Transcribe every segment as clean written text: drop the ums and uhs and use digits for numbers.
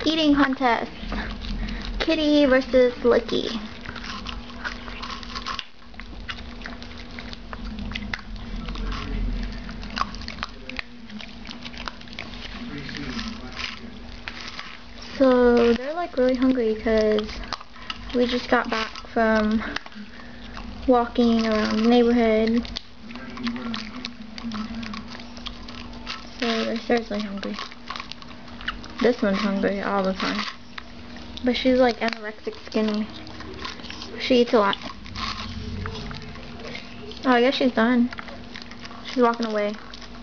Eating contest. Kitty versus Lucky. So they're like really hungry because we just got back from walking around the neighborhood. So they're seriously hungry. This one's hungry all the time. But she's like anorexic skinny. She eats a lot. Oh, I guess she's done. She's walking away.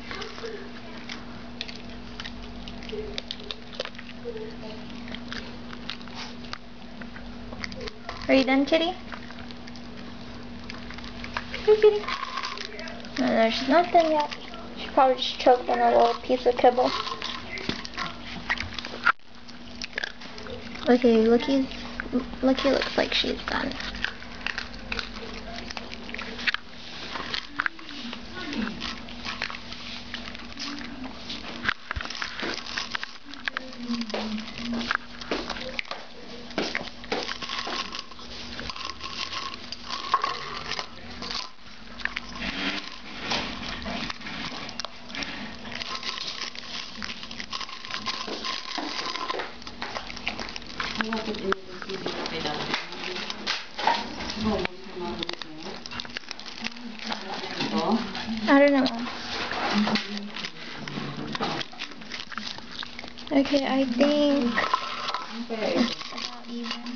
Are you done, kitty? Hey, kitty. No, she's not done yet. She probably just choked on a little piece of kibble. Okay, Lucky looks like she's done. I don't know. Okay, I think it's about even.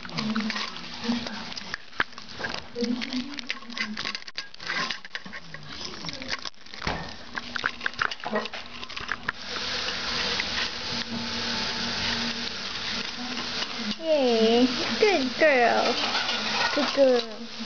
Yay, good girl. Good girl.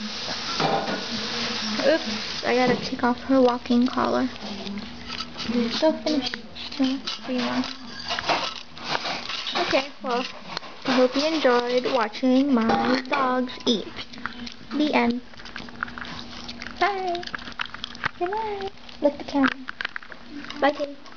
Oops, I gotta take off her walking collar. So finished. No, 3 more. Okay, well, I hope you enjoyed watching my dogs eat. The end. Bye. Good night. Look at the camera. Bye, kitty.